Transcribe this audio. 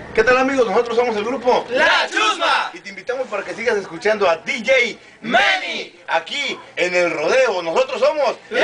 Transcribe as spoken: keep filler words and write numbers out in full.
¿Qué tal, amigos? Nosotros somos el grupo La Chusma. y te invitamos para que sigas escuchando a D J Manny aquí en el rodeo. Nosotros somos La